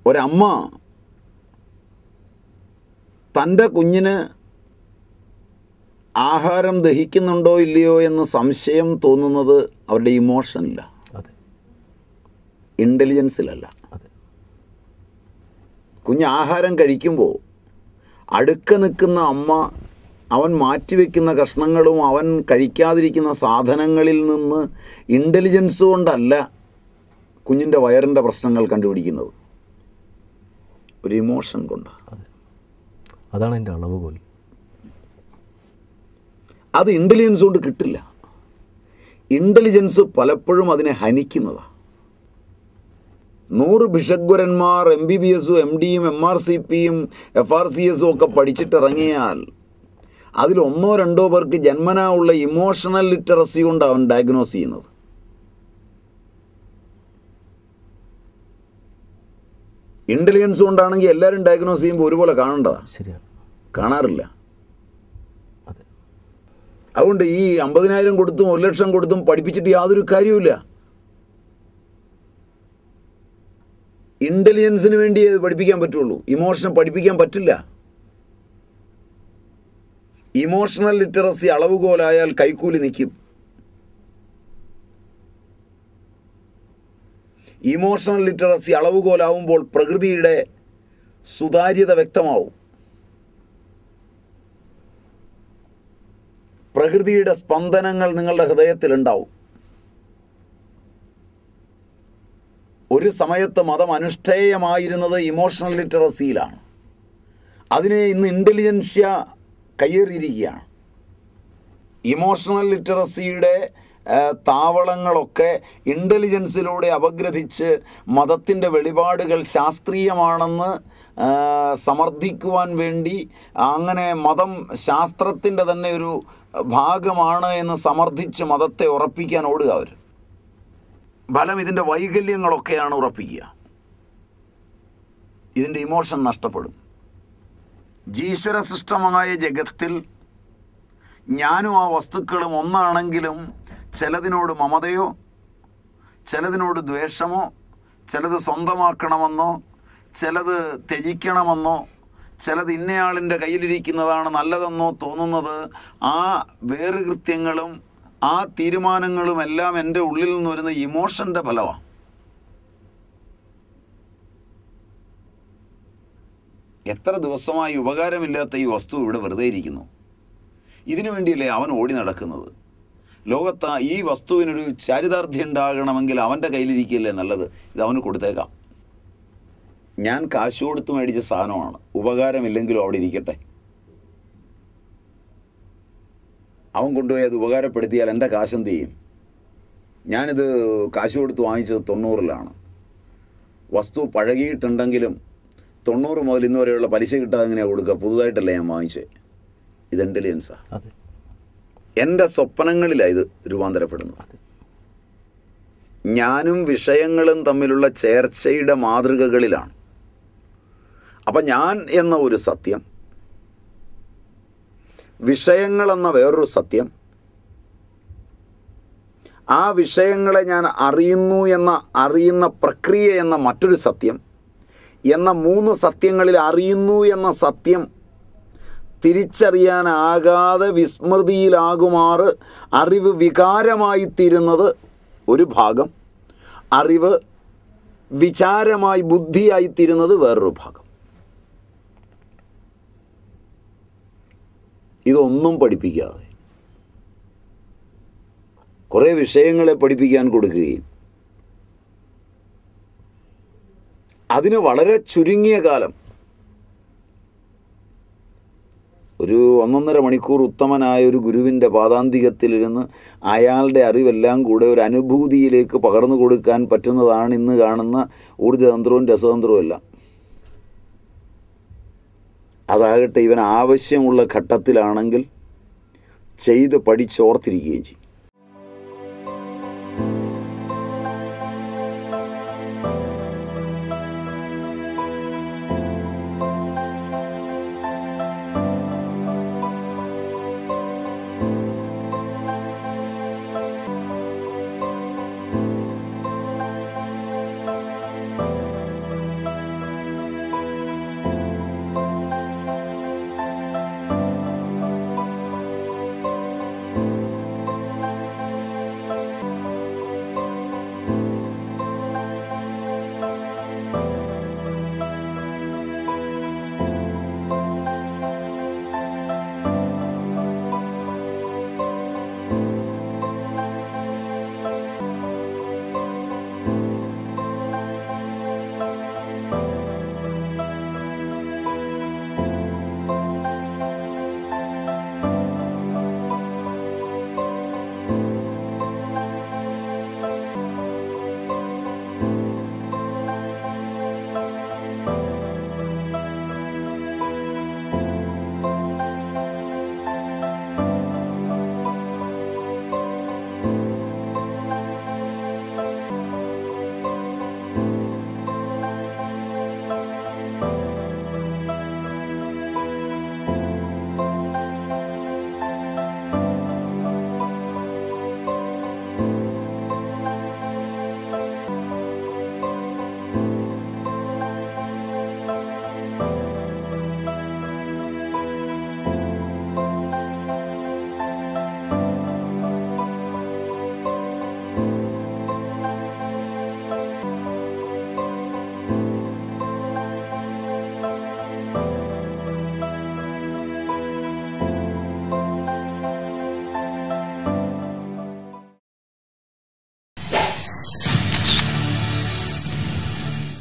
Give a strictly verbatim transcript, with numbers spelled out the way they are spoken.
ഒരമ്മ തൻ്റെ കുഞ്ഞിന് ആഹാരം ദഹിക്കുന്നുണ്ടോ ഇല്ലയോ എന്ന് സംശയം തോന്നുന്നത് അവരുടെ ഇമോഷനില്ല, ഇൻ്റലിജൻസിലല്ല. കുഞ്ഞ് ആഹാരം കഴിക്കുമ്പോൾ അടുക്ക നിൽക്കുന്ന അമ്മ അവൻ മാറ്റിവെക്കുന്ന കഷ്ണങ്ങളും അവൻ കഴിക്കാതിരിക്കുന്ന സാധനങ്ങളിൽ നിന്ന് ഇൻ്റലിജൻസ് കൊണ്ടല്ല കുഞ്ഞിൻ്റെ വയറിൻ്റെ പ്രശ്നങ്ങൾ കണ്ടുപിടിക്കുന്നത്, ഒരു ഇമോഷൻ കൊണ്ടാണ്. അതാണ് എൻ്റെ അളവ് പോലെ. അത് ഇൻ്റലിജൻസ് കൊണ്ട് കിട്ടില്ല. ഇൻ്റലിജൻസ് പലപ്പോഴും അതിനെ ഹനിക്കുന്നതാണ്. നൂറ് ഭിഷഗ്വരന്മാർ എം ബി ബി എസും എം ഡിയും എം ആർ സി പിയും എഫ് ആർ സി എസും ഒക്കെ പഠിച്ചിട്ടിറങ്ങിയാൽ അതിൽ ഒന്നോ രണ്ടോ പേർക്ക് ജന്മനാ ഉള്ള ഇമോഷണൽ ലിറ്ററസി കൊണ്ട് അവൻ ഡയഗ്നോസ് ചെയ്യുന്നത്. ഇൻ്റലിജൻസ് കൊണ്ടാണെങ്കിൽ എല്ലാവരും ഡയഗ്നോസ് ചെയ്യുമ്പോൾ ഒരുപോലെ കാണേണ്ടതാണ്. ശരിയാണ്, കാണാറില്ല. അതുകൊണ്ട് ഈ അമ്പതിനായിരം കൊടുത്തും ഒരു ലക്ഷം കൊടുത്തും പഠിപ്പിച്ചിട്ട് യാതൊരു കാര്യവുമില്ല. ഇൻ്റലിജൻസിന് വേണ്ടി പഠിപ്പിക്കാൻ പറ്റുള്ളൂ, ഇമോഷനെ പഠിപ്പിക്കാൻ പറ്റില്ല. ഇമോഷണൽ ലിറ്ററസി അളവുകോലായാൽ കൈക്കൂലി നിൽക്കും. ഇമോഷണൽ ലിറ്ററസി അളവുകോലാവുമ്പോൾ പ്രകൃതിയുടെ സുതാര്യത വ്യക്തമാവും. പ്രകൃതിയുടെ സ്പന്ദനങ്ങൾ നിങ്ങളുടെ ഹൃദയത്തിലുണ്ടാവും. ഒരു സമയത്ത് മതം അനുഷ്ഠേയമായിരുന്നത് ഇമോഷണൽ ലിറ്ററസിയിലാണ്. അതിനെ ഇന്ന് ഇൻ്റലിജൻഷ്യ കയ്യേറിയിരിക്കുകയാണ്. ഇമോഷണൽ ലിറ്ററസിയുടെ താവളങ്ങളൊക്കെ ഇൻ്റലിജൻസിലൂടെ അപഗ്രഥിച്ച് മതത്തിൻ്റെ വെളിപാടുകൾ ശാസ്ത്രീയമാണെന്ന് സമർത്ഥിക്കുവാൻ വേണ്ടി, അങ്ങനെ മതം ശാസ്ത്രത്തിൻ്റെ തന്നെ ഒരു ഭാഗമാണ് എന്ന് സമർത്ഥിച്ച് മതത്തെ ഉറപ്പിക്കാൻ ഓടുക. അവർ ഫലം ഇതിൻ്റെ വൈകല്യങ്ങളൊക്കെയാണ് ഉറപ്പിക്കുക. ഇതിൻ്റെ ഇമോഷൻ നഷ്ടപ്പെടും. ജീശ്വര സൃഷ്ടമായ ജഗത്തിൽ ഞാനും ആ വസ്തുക്കളും ഒന്നാണെങ്കിലും ചിലതിനോട് മമതയോ ചിലതിനോട് ദ്വേഷമോ ചിലത് സ്വന്തമാക്കണമെന്നോ ചിലത് ത്യജിക്കണമെന്നോ ചിലത് ഇന്നയാളിൻ്റെ കയ്യിലിരിക്കുന്നതാണ് നല്ലതെന്നോ തോന്നുന്നത്, ആ വേറുകൃത്യങ്ങളും ആ തീരുമാനങ്ങളും എല്ലാം എൻ്റെ ഉള്ളിൽ നിന്ന് വരുന്ന ഇമോഷൻ്റെ ഫലമാണ്. എത്ര ദിവസമായി ഉപകാരമില്ലാത്ത ഈ വസ്തു ഇവിടെ വെറുതെ ഇരിക്കുന്നു. ഇതിനു വേണ്ടിയല്ലേ അവൻ ഓടി നടക്കുന്നത്. ലോകത്ത് ഈ വസ്തുവിനൊരു ചാരിതാർത്ഥ്യം ഉണ്ടാകണമെങ്കിൽ അവൻ്റെ കയ്യിലിരിക്കുകയല്ലേ നല്ലത്. ഇത് അവന് കൊടുത്തേക്കാം. ഞാൻ കാശ് കൊടുത്ത് മേടിച്ച സാധനമാണ്, ഉപകാരമില്ലെങ്കിലും അവിടെ ഇരിക്കട്ടെ. അവൻ കൊണ്ടുപോയി അത് ഉപകാരപ്പെടുത്തിയാൽ എൻ്റെ കാശ് എന്ത് ചെയ്യും? ഞാനിത് കാശ് കൊടുത്ത് വാങ്ങിച്ചത് തൊണ്ണൂറിലാണ്. വസ്തു പഴകിയിട്ടുണ്ടെങ്കിലും തൊണ്ണൂറ് മുതൽ ഇന്ന് വരെയുള്ള പലിശ കിട്ടാതെ എങ്ങനെയാണ് കൊടുക്കുക? പുതുതായിട്ടല്ലേ ഞാൻ വാങ്ങിച്ചത്. ഇത് ഇൻ്റലിജൻസാണ്. എൻ്റെ സ്വപ്നങ്ങളിലാണ് ഇത് രൂപാന്തരപ്പെടുന്നത്. ഞാനും വിഷയങ്ങളും തമ്മിലുള്ള ചേർച്ചയുടെ മാതൃകകളിലാണ്. അപ്പം ഞാൻ എന്ന ഒരു സത്യം, വിഷയങ്ങളെന്ന വേറൊരു സത്യം, ആ വിഷയങ്ങളെ ഞാൻ അറിയുന്നു എന്ന അറിയുന്ന പ്രക്രിയ എന്ന മറ്റൊരു സത്യം എന്ന മൂന്ന് സത്യങ്ങളിൽ അറിയുന്നു എന്ന സത്യം തിരിച്ചറിയാനാകാതെ വിസ്മൃതിയിലാകുമാറ് അറിവ് വികാരമായിത്തീരുന്നത് ഒരു ഭാഗം, അറിവ് വിചാരമായി ബുദ്ധിയായിത്തീരുന്നത് വേറൊരു ഭാഗം. ഇതൊന്നും പഠിപ്പിക്കാതെ കുറേ വിഷയങ്ങളെ പഠിപ്പിക്കാൻ കൊടുക്കുകയും അതിന് വളരെ ചുരുങ്ങിയ കാലം, ഒരു ഒന്നൊന്നര മണിക്കൂർ ഉത്തമനായ ഒരു ഗുരുവിൻ്റെ പാദാന്തികത്തിലിരുന്ന് അയാളുടെ അറിവെല്ലാം കൂടെ ഒരു അനുഭൂതിയിലേക്ക് പകർന്നു കൊടുക്കാൻ പറ്റുന്നതാണ് ഇന്ന് കാണുന്ന ഊർജ്ജതന്ത്രവും രസതന്ത്രവും എല്ലാം. അതാകട്ടെ ഇവൻ ആവശ്യമുള്ള ഘട്ടത്തിലാണെങ്കിൽ ചെയ്ത് പഠിച്ചോർത്തിരിക്കുകയും ചെയ്യും.